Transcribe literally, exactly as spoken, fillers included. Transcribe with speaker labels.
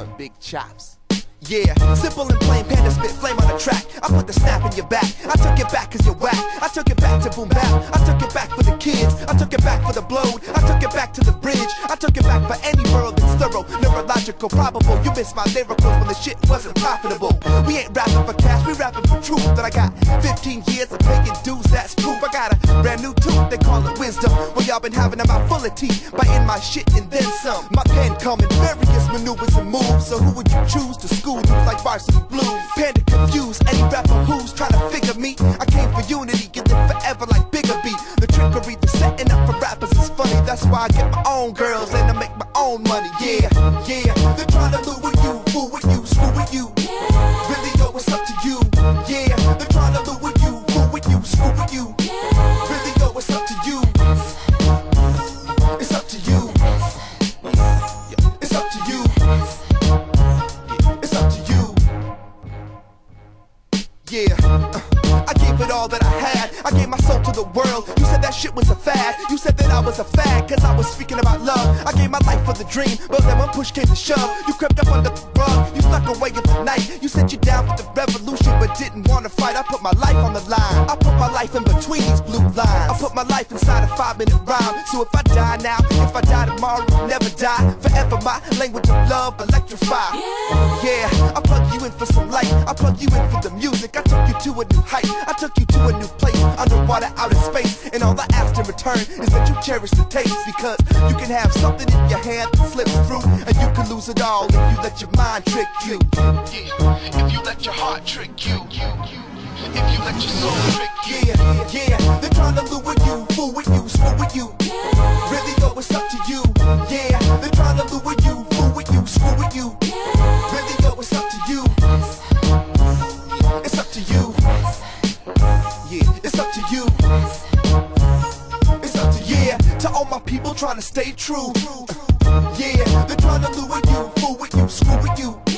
Speaker 1: them big chops. Yeah, simple and plain, Panda spit flame on the track. I put the snap in your back. I took it back cause you're whack. I took it back to boom bap. I took it back for the kids. I took it back for the blowed. I took it back to the bridge. I took it back for any world that's thorough, neurological, probable. You missed my lyricals when the shit wasn't profitable. We ain't rapping for cash, we rapping for truth. That I got fifteen years of paying dues, that's proof. I got a brand new tooth, they call it wisdom. Well, y'all been having a mouth full of teeth, biting my shit and then some. My pen come in various maneuvers and moves. So who would you choose to school dudes like Varsity Blues? Panda confused any rapper who's trying to figure me. I came for unity, get it forever like Bigger B. The trickery, the setting up for rappers is funny. That's why I get my own girls and I make my own money. Yeah, yeah. They're trying to lure with you, fool with you, screw with you. Really, yo, it's up to you. Yeah, they're trying to lure with you, fool with you, screw with you. Really, yo, it's up to you. It's up to you. It's up to you. It's up to you. Yeah, uh, I gave it all that I had. I gave my soul to the world. You said that shit was a fad. You said that I was a fad cause I was speaking about love. I gave my life for the dream, but then when push came to shove, you crept up under the rug. You snuck away in the night. You said you down for the revolution but didn't want to fight. I put my life on the line. I put my life in between these blue lines. I put my life inside a five minute rhyme. So if I die now, if I die tomorrow, never die. Forever my language of love electrify. Yeah, I plug you in for some light. I plug you in for the music. I took you to a new height. I took you to a new place, underwater, outer space. And all I asked in return is that you cherish the taste. Because you can have something in your hand that slips through, and you can lose it all if you let your mind trick you. Yeah, if you let your heart trick you. If you let your soul trick you. Yeah, yeah, they're trying to lure you, fool with you, screw with you. Really, yo, it's up to you. Yeah, they're trying to lure you, fool with you, screw with you. Really, yo, it's up to you. It's up to you. Yeah, it's up to you. It's up to you. Yeah, to all my people trying to stay true. Yeah, they're trying to lure you, fool with you, screw with you.